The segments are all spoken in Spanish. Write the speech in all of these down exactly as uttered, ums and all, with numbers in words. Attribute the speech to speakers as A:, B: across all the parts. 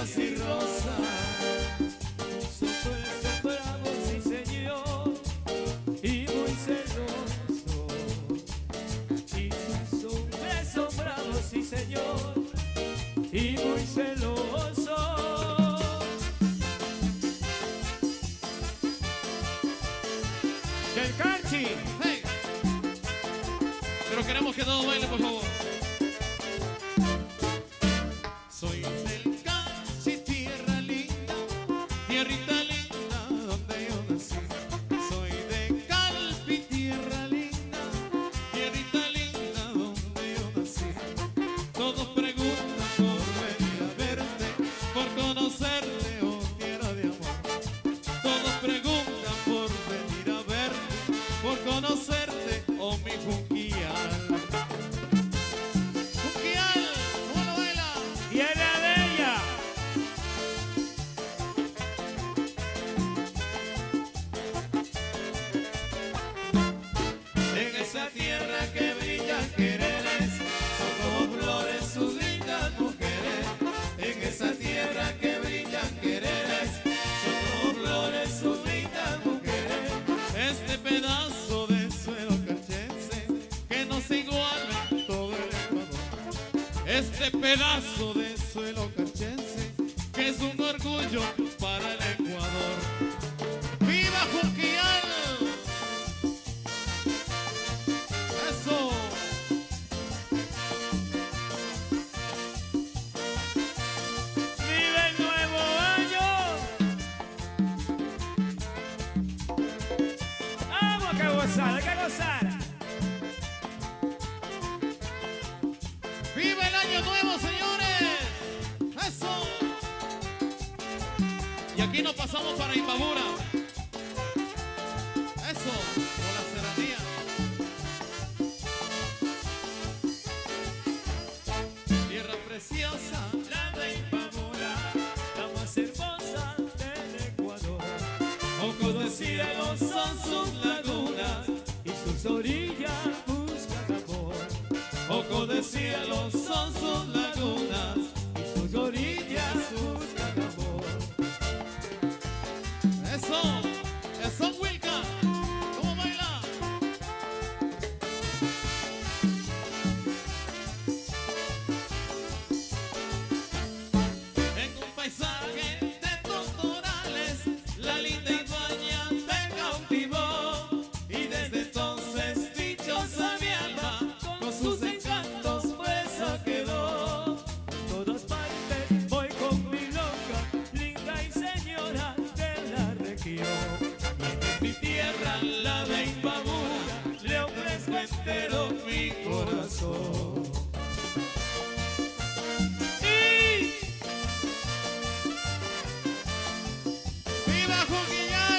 A: espigas y rosas.
B: Sus ojos son bravos, sí señor, y muy celosos. Y sus hombres son bravos, sí señor, y muy celosos. Del Canchi.
A: Hey. Pero queremos que todos bailen, por favor. Soy del Canchi, tierra linda, tierrita linda donde yo nací. Soy de Calpi, tierra linda, tierrita linda donde yo nací. Todos preguntan por venir a verte, por conocerte, oh tierra de amor. Todos preguntan por venir a verte, por conocerte, oh mi Junquial. Junquial, ¿cómo lo baila?
B: Tierra bella.
A: En esa tierra que brillan quereres, son como flores sus lindas mujeres. En esa tierra que brillan quereres, son como flores sus lindas mujeres. Este pedazo de suelo carchense que nos iguala en todo el Ecuador. Este pedazo de suelo carchense que es un orgullo para el Ecuador. ¡Viva Junquial! ¡Eso!
B: ¡Vive el nuevo año! ¡Vamos que gozar, que gozar!
A: ¡Viva el año nuevo, señores! ¡Eso! Y aquí nos pasamos para Imbabura. ¡Eso! Con la serranía. Tierra preciosa.
B: La de Imbabura, la más hermosa del Ecuador.
A: Ojos de cielo son sus lagunas.
B: Y sus orillas buscan amor.
A: Ojos de cielo son sus lagunas.
B: Y sus orillas buscan amor.
A: ¡Eso! ¡Eso, Wilka! ¿Cómo baila? En un paisaje de totorales, la linda Ibaña te cautivó. Y desde entonces dichosa mi alma, con sus encantos presa quedó.
B: En todas partes voy con mi loca, linda y señora de la región.
A: Mi tierra, la de Imbabura, le ofrezco entero mi corazón.
B: Y
A: ¡Viva Junquial!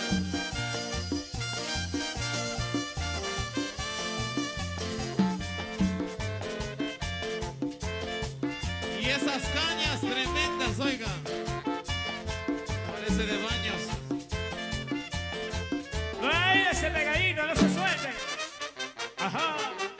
A: Y esas cañas tremendas, oiga. Parece de baños.
B: ¡ay, ese pegadito, no se suelte! ¡Ajá!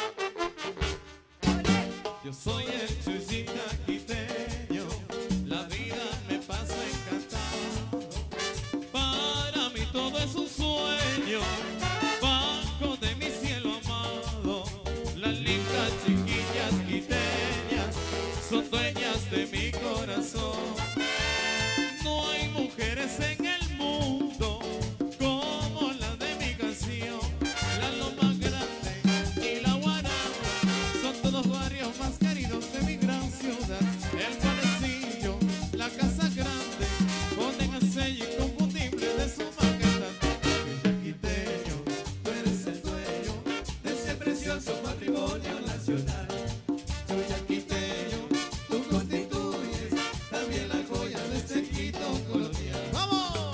A: Yo soy el Chuyita quiteño, la vida me pasa encantado. Para mí todo es un sueño, bajo de mi cielo amado. Las lindas chiquillas quiteñas son dueñas de mi corazón. No hay mujeres en el mundo como la de mi canción. La Loma Grande y la Guarama son todos barrios más queridos de mi gran ciudad. El Panecillo, la Casa Grande, ponen el sello inconfundible de su majestad. Quiteño, tú eres el dueño de ese precioso patrimonio nacional. Quiteño, tú constituyes también la joya de este Quito colonial. ¡Vamos!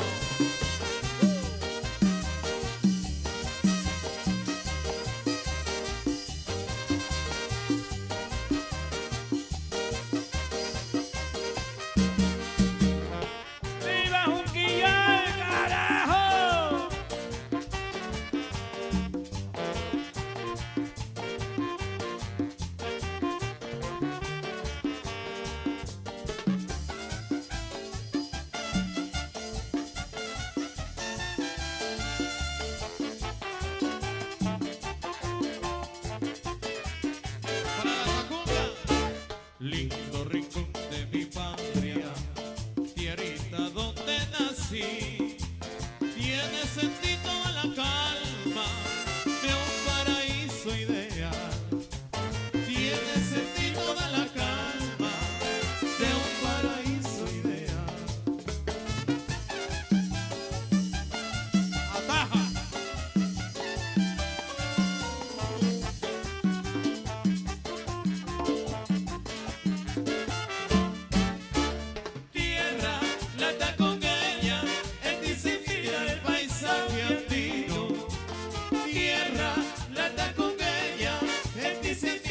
B: ¡Viva Junquillo, carajo!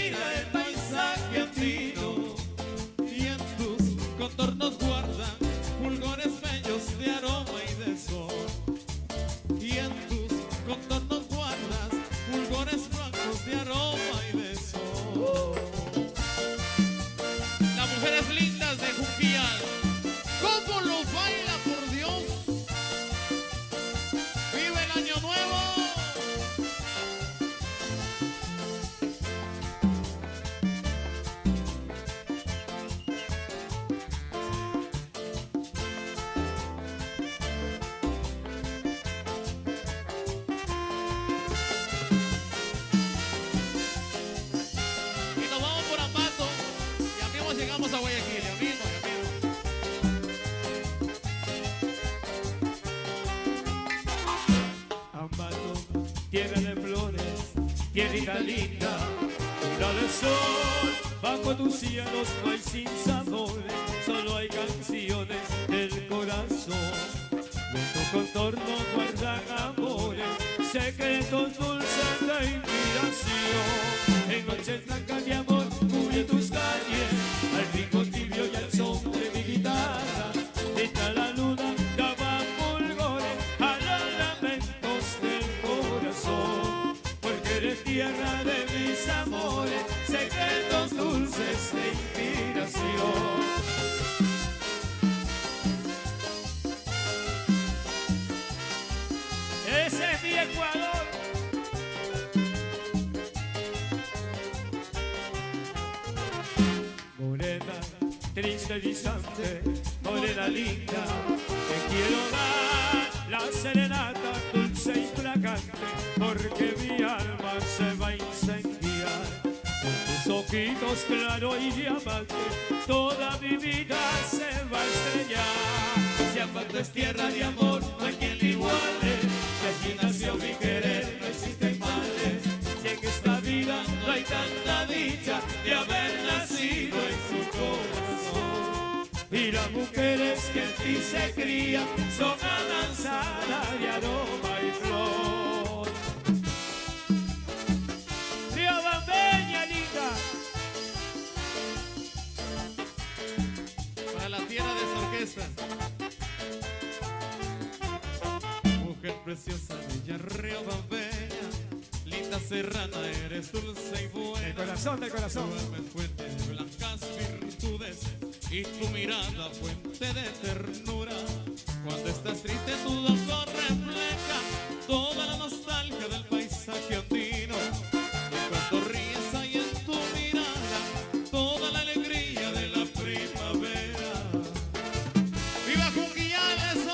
A: mira el paisaje andino y en tus contornos guardan fulgores bellos de aroma y de sol. Y en tus contornos guardas fulgores blancos de aroma y de sol. Las mujeres lindas de Junquillal, ¿cómo lo baila, por Dios? ¡Vive el año nuevo! Llegamos a Guayaquil, ya mismo, ya mismo.
B: Ambato, tierra de flores, tierrita linda, luna de sol, bajo tus cielos no hay sinsabores, solo hay canciones del corazón. En tu contorno guardan amores, secretos dulces de inspiración. En noches blancas de amor cubre tus calles, al ritmo tibio y al son de mi guitarra. Está la luna, daba fulgores a los lamentos del corazón. Porque eres tierra de mis amores, secretos dulces de inspiración. Ese es mi Ecuador. Morena, triste y distante, morena linda, te quiero dar la serenata dulce y fragante, porque mi alma se va a incendiar. Con tus ojitos claro y diamante, toda mi vida se va a estrellar. Si Ambato es tierra de amor, no hay quien le iguale. Si aquí nació mi querer, no existen males. Si en esta vida no hay tanta dicha de haber nacido en su corazón. Y las mujeres que en ti se crían son amansadas de aroma y flor. Riobambeña linda.
A: Para la tierra de esta orquesta. Mujer preciosa, bella, riobambeña, linda serrana, eres dulce y buena.
B: De corazón, de corazón.
A: Duerme fuente de blancas virtudes y tu mirada fuente de ternura. Cuando estás triste tus ojos reflejan toda la nostalgia del paisaje andino. Y cuando ríes hay en tu mirada toda la alegría de la primavera. ¡Viva Junquillal, eso!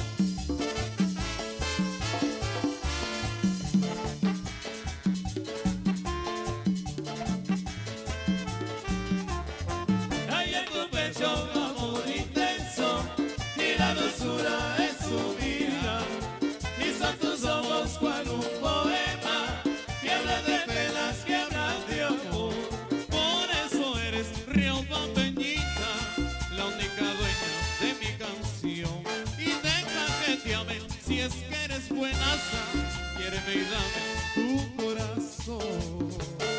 B: Hay en tu pecho un amor intenso y la dulzura es su vida. Y son tus ojos cual un poema que habla de penas, que habla de amor.
A: Por eso eres riobambeñita, la única dueña de mi canción. Y deja que te amen, si es que eres buenaza, quiéreme y dame tu corazón.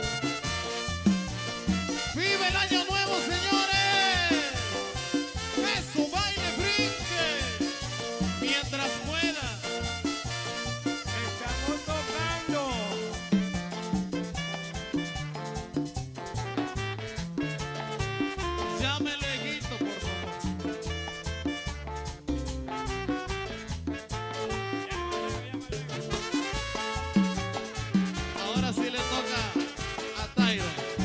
A: ¡Vive el año nuevo, señores! ¡Eso, baile, brinque! Mientras pueda.
B: Estamos tocando.
A: Llame lejito, por favor. Ahora sí le toca a Tyra.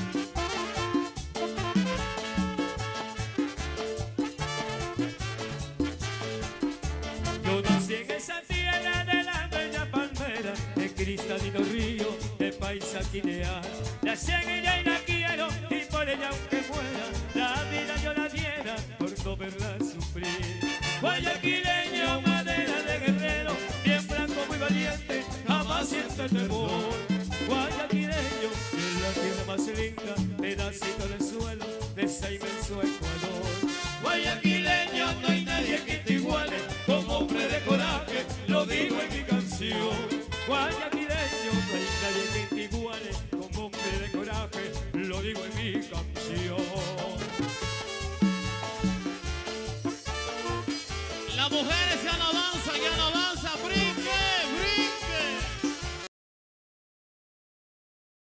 B: Yo nací en esa tierra de la bella palmera, de cristalino río, de paisajinear. Nací en ella y la quiero, y por ella aunque muera, la vida yo la diera por no verla sufrir. Guayaquileño, madera de guerrero, bien blanco, muy valiente, jamás siente temor. Guayaquileño, es la tierra más linda, pedacito del suelo de ese inmenso Ecuador. Guayaquileño, no hay nadie que te iguale, como hombre de coraje, lo digo en mi canción. Guayaquileño, no hay nadie que te iguale,